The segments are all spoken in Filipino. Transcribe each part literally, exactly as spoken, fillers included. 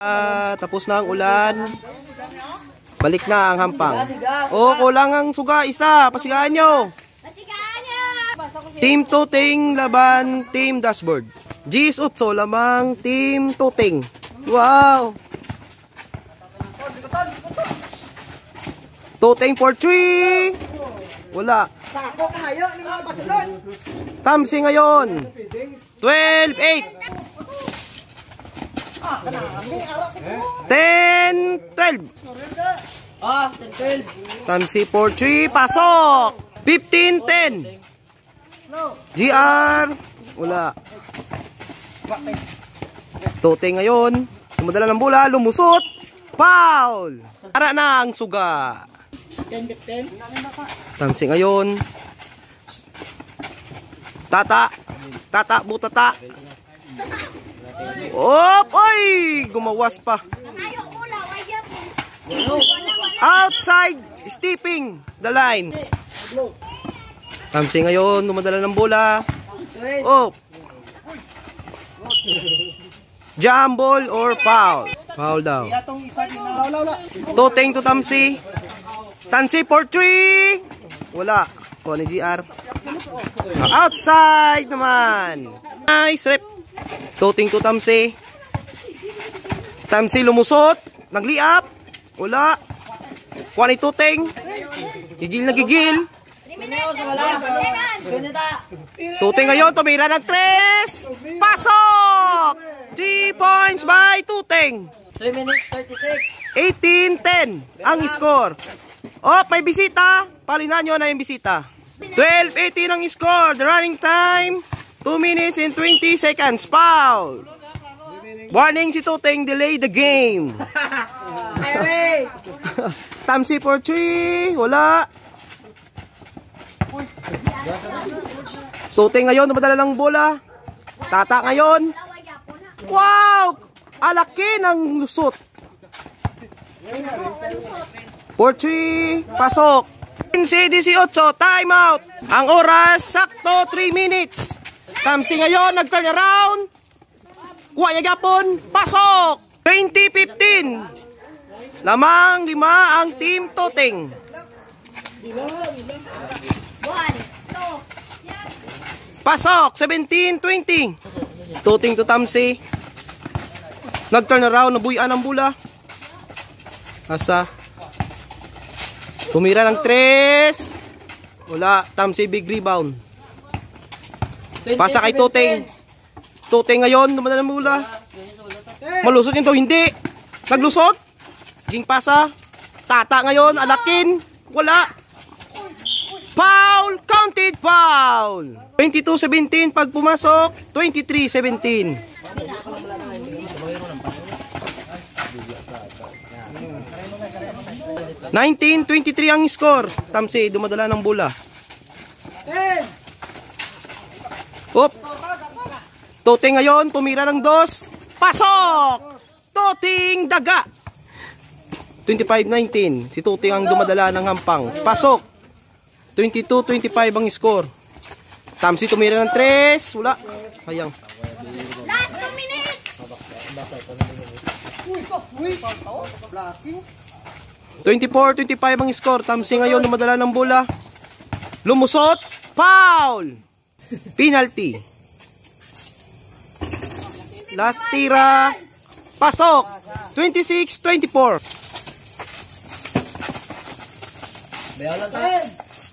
Uh, tapos na ang ulan. Balik na ang hampang. Oh, kulang ang suga. Isa. Pasigaan nyo. Team Tuting laban Team Dashboard. G's Utso lamang Team Tuting. Wow. Tuting for three. Wala. Tamsi ngayon. twelve eight. ten twelve. Ah, ten twelve. Tamsi for three. Pasok. fifteen ten. G R. Wala. Tuting ngayon. Sumadala ng bola. Lumusot. Foul. Para na ang suga. ten fifteen. Tamsi ngayon. Tata. Tata, butata. Op! Oy! Gumawas pa. Outside. Stepping the line. Tamsi ngayon. Dumadala ng bola. Op! Jump ball or foul? Foul daw. Tuting to Tamsi. Tamsi for three. Wala. O ni G R. Outside naman. Nice rep. Tuting to Tamsi. Tamsi lumusot. Nagliap. Wala. Kuha ni Tuting. Gigil na gigil. Tuting ngayon. Tumira ng tres. Pasok! three points by Tuting. three minutes thirty-six. eighteen ten ang score. Oh, may bisita. Palinan nyo na yung bisita. twelve eighteen ang score. The running time, two minutes and twenty seconds. Foul. Warning si Tuting, delay the game. Tamsi for three. Wala. Tuting ngayon, dumadala ng bola. Tata ngayon. Wow! Alaki ng lusot. four three. Pasok. C D C eight. Time out. Ang oras, sakto three minutes. Tamsi ngayon, nag-turn around. Kuha niya gapon. Pasok. twenty fifteen. Lamang lima ang Team Tuting. Pasok. seventeen twenty. Tuting to Tamsi. Nag-turn around, nabuyan ang bula. Asa. Tumira ng tres. Wala. Tamsi big rebound. Pasa kay Tuting. Tuting ngayon, dumadala ng bula. Malusot yun to, hindi. Naglusot. Ging pasa. Tata ngayon, alakin. Wala. Foul. Counted foul. twenty-two seventeen pag pumasok. twenty-three seventeen. nineteen twenty-three ang score. Tamsi dumadala ng bola. Op. Tuting ngayon tumira ng dos. Pasok. Tuting daga. twenty-five nineteen. Si Tuting ang dumadala ng hampang. Pasok. twenty-two twenty-five ang score. Tamsi tumira ng tres. Wala. Sayang. Last two minutes. twenty-four twenty-five ang score. Tamsi ngayon dumadala ng bola. Lumusot. Foul. Penalty. Last tira. Pasok. twenty-six twenty-four. Bayalan tayo.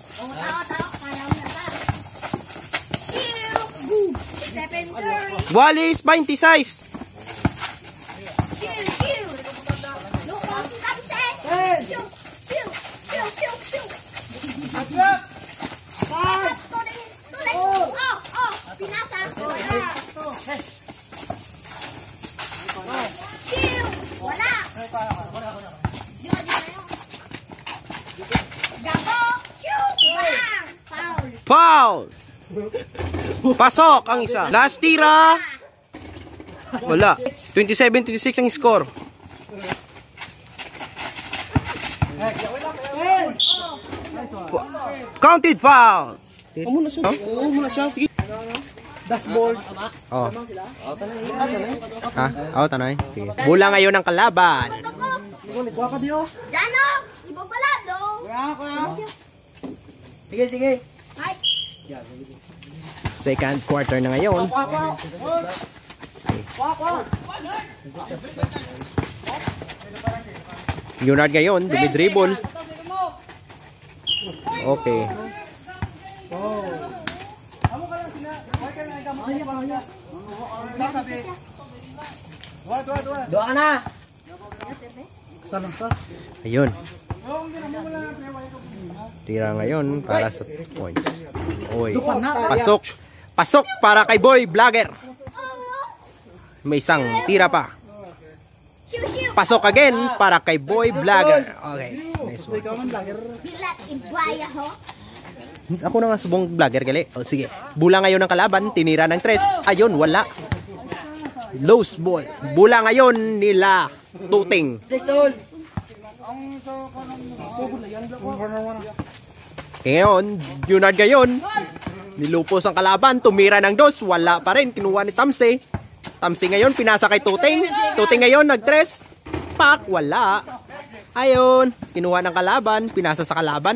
Walis twenty-six. Foul. Pasok ang isa. Last tira. Wala. twenty-seven twenty-six ang score. Counted foul. Oo muna siya. Oo muna siya. Sige. Dashboard. Oh. Ha? Oh, tanay. Sige. Bula ngayon ang kalaban. Kuha ka diyo. Jano, ibang balado. Sige, sige. Ay, Second quarter na ngayon. Yunard ngayon, dumidribble. Okay. Doa ka na. Ayun. Tira ngayon para sa points. Oy. Pasok. Pasok para kay Boy Vlogger. May isang tira pa. shiu shiu. Pasok again para kay Boy Vlogger. Okay. Nice one. Bilat ibwaya ho. Ako na nga subong vlogger gali. O sige. Bula ngayon ng kalaban, tinira ng tres. Ayun, wala. Loose ball. Bula ngayon nila Tuting. Six all. Ngayon, Junard ngayon. Nilupos ang kalaban, tumira ng dos, wala pa rin. Kinuha ni Tamsi. Tamsi ngayon, pinasa kay Tuting. Tuting ngayon, nag-tres. Pak, wala. Ayun, kinuha ng kalaban, pinasa sa kalaban.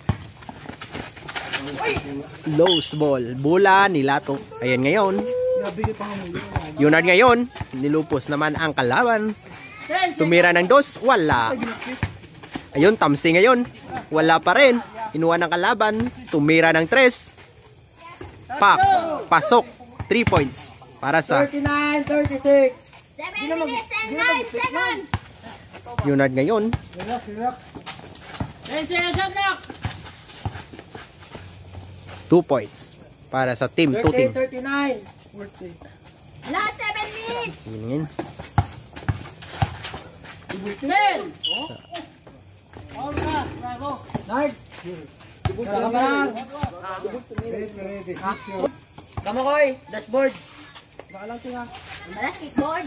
Loose ball. Bula nila to. Ayan ngayon. Junard ngayon, nilupos naman ang kalaban. Tumira ng dos, wala. Ayun, Tamsi ngayon, wala pa rin. Kinuha ng kalaban, tumira ng tres. Pak, pasok. three points para sa thirty-nine, thirty-six. seven minutes and nine seconds. Junard ngayon. two points para sa team Tuting. thirty-nine. Last seven minutes. Yun. Nard. Saka pa lang. Tama ko eh. Dashboard. Basketboard.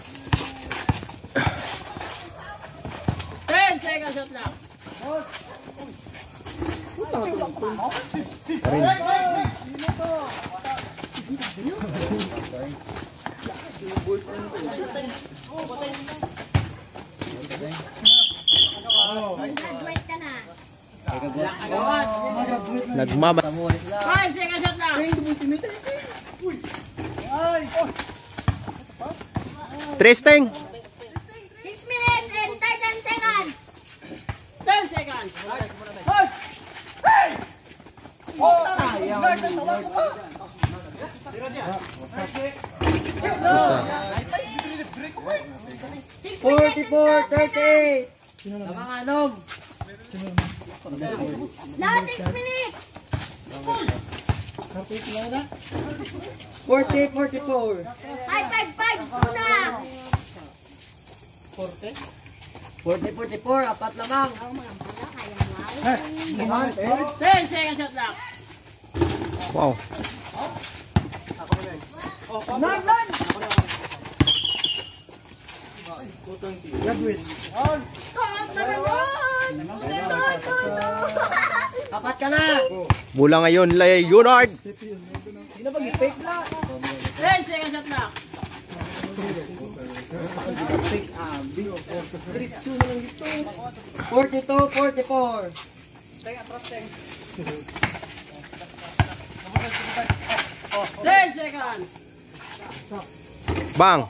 ten seconds shot lang. Graduate ka na. Nagmama. five seconds shot lang. Tristing. six minutes and thirteen seconds. ten seconds. six minutes forty-four, and twelve seconds. thirty-eight. Tama nga nom. Last six minutes. forty, forty-four. Five, five, five. Una. forty, forty-four. Apat lamang. ten seconds shot lang. Wow. Apat ka na. Bula ngayon lay Junard. ten seconds shot lang. forty-two, forty-four. ten seconds. Bang.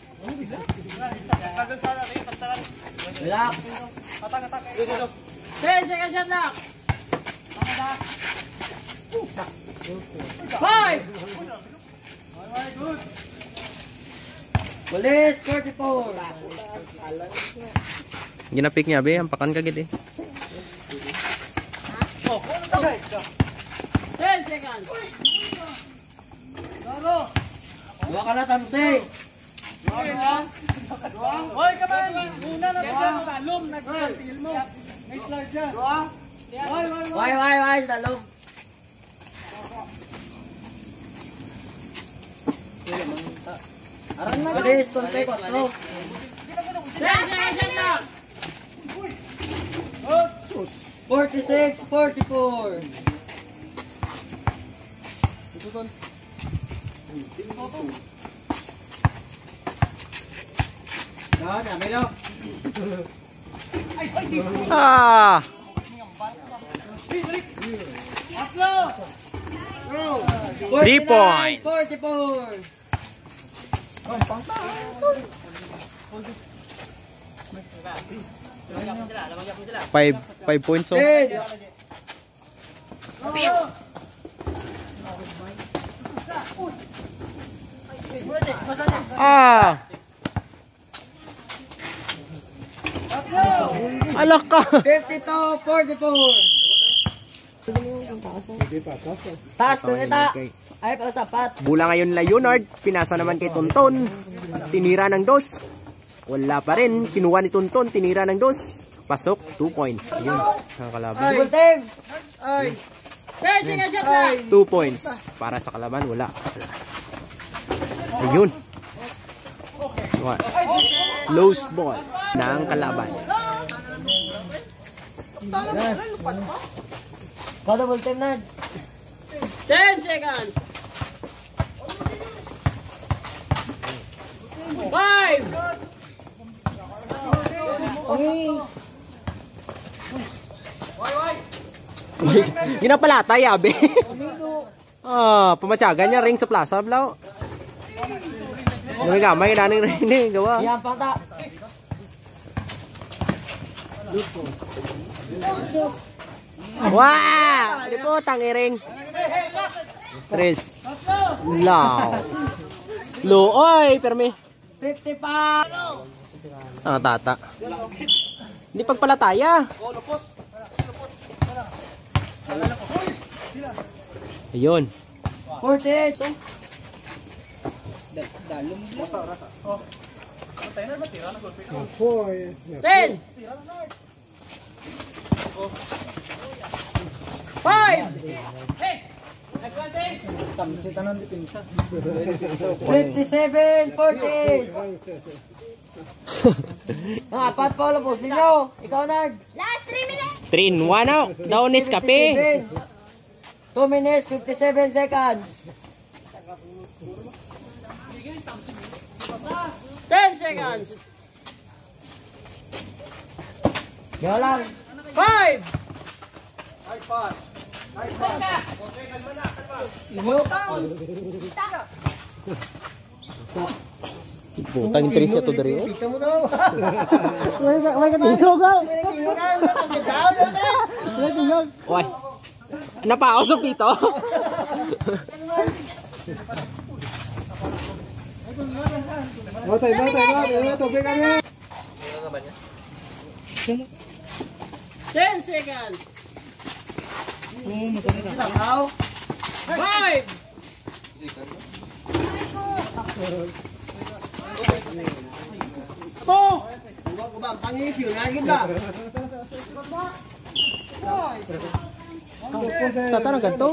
Relax. ten seconds shot lang. five. Walis, forty-four. Ginapik niya be, ampakan ka gid eh. ten seconds. Dua ka na, Tamsi. Hoy, kaman! Una na ba sa talom? Nag-feel mo. May slide dyan. Hoy, hoy, hoy. Why, why, why, dalom. Walis, konti, kwatro. ten seconds lang. forty-six, forty-four. No, dami no. Ah! Three points. forty-four. Five, five points, oh. ten. Ah! Alak ka! fifty-two, forty-four. Taas kung ita. Ay, pa sapat. Bula ngayon Leonard, pinasa naman kay Tonton. Tinira ng dos. Wala pa rin. Kinuha ni Tonton, tinira ng dos. Pasok, two points. Yun, nakakalaban. Double team. Ay. Two points. Para sa kalaban, wala. Ayun. What? Lost ball ng kalaban. Go double team, Nard. ten seconds. five. Ginapalatay, abe. Ah, pamatyagan niya ring sa plaza, blaw. May gamay naning rin eh, gawa. Yan, pata. Wow! Di po, tangiring. Tres. Lao. Looy, permi. fifty-five. Ah, tata. Hindi pagpalataya. Ayun. forty-eight. ten. five. fifty-seven, forty-eight. Ang apat pa ulo po sinyo. Ikaw, Nard. Last three minutes. three in one out. Down is kape. two minutes, fifty-seven seconds. ten seconds. Gawa lang. five. Putang interest niya to dari. Pita mo daw. May katingog ka. May katingog ka. Oy. Napausok dito. Matay, matay, matay, matay, tubig kami. ten seconds. five. Tatarang ganito.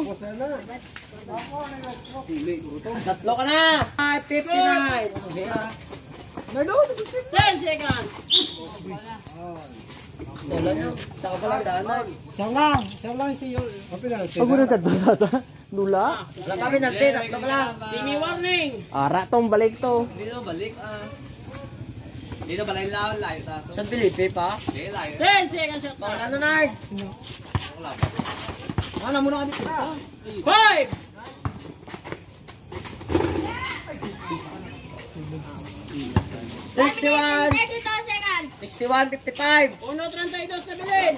Tatlo ka na. fifty-nine. ten seconds. Saka pa lang daan. Isang lang, isang lang si Yol. Pag ulit ka tata. Nula. Wala kami natin. Tatlo ka lang. Sini warning. Ara tong balik to. Dito balik ah. Dito balay lawan layo sa ato. San Felipe pa. Dito layo. ten seconds shot clock. Ano, Nard? Ano muna kami pizza? five. sixty-one. thirty-two seconds. sixty-one, fifty-five. uno treinta y dos na bilhin.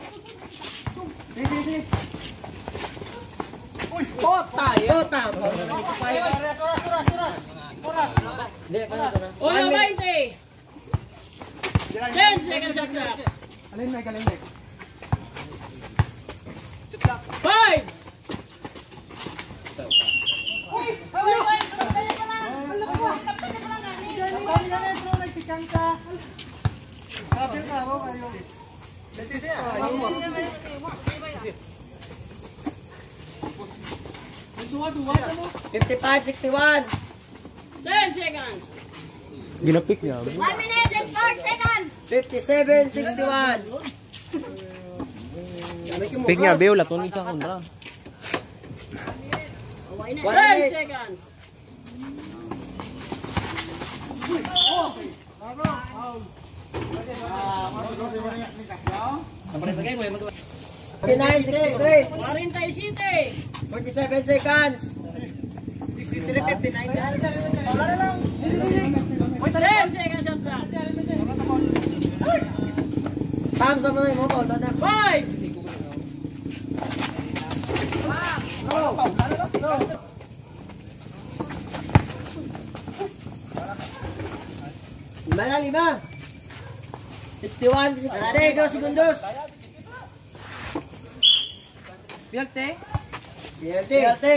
Pota. Pota. Hindi, paano ito na? uno veinte. ten seconds shot clock. Alin may galing may. five. Sabi na ako kayo. fifty-five, sixty-one. ten seconds. Ginapik niya. one minute and four seconds. fifty-seven, sixty-one. Pik niya, Beo. Laton ka kundra. One ten minute. seconds. Sampai lagi mo yung forty-nine, sixty-three, forty-seven. forty-seven seconds. sixty-three, fifty-nine. ten seconds shot clock. Time sa mga mo ko. five. Lima na, lima. sixty-one, sixty-two, dos segundos. Pialte. P L T.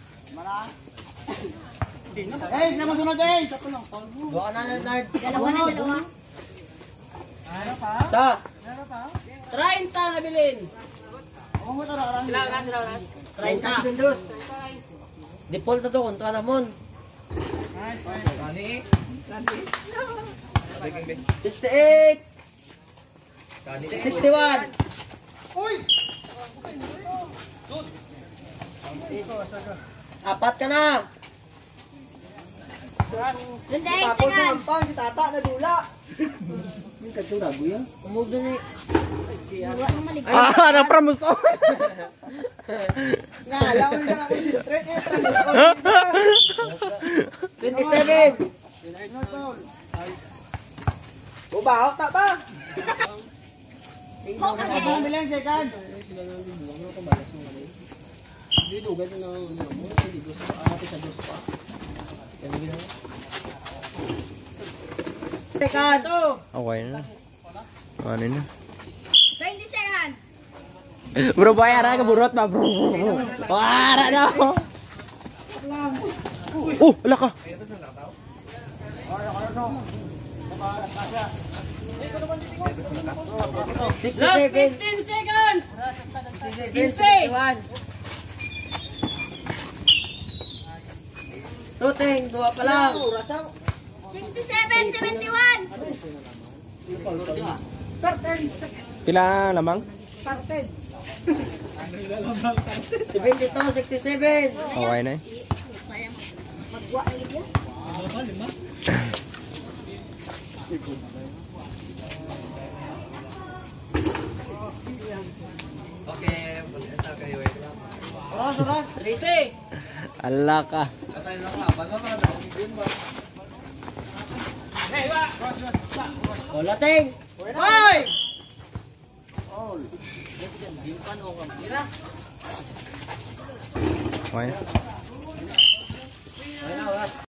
Guys, naman sunod guys. Buka ka na ng nard. Dalawa na, dalawa. Sa. thirty na bilin. thirty segundos. Default na to, kontra namon. Kani. sixty-eight, Kani. sixty-one. Apat ka na. twenty-eight seconds. Pang si tata na dula. Yung kadurago yan. Umugdo ni. Dalawa nang malig. Ah, napramos to. Nga, alam mo lang ako si Trent. twenty-seven. Bubahok ta pa. Abang bilang second. Second. Okay na. Ano na? twenty seconds. Bro, bayara ka burot ba, bro? Para na ako. Oh, ala ka. Last sixty-seven. fifteen seconds. sixty-one. Shooting, dua pa lang. sixty-seven, seventy-one. Pila lamang? seventy-two, sixty-seven. Okay na eh. Okay, ito kayo eh. thirty. Ala ka. Ito yung naka, bago pa na. Yun ba? Hey, wa. Wala ting. five. Okay na.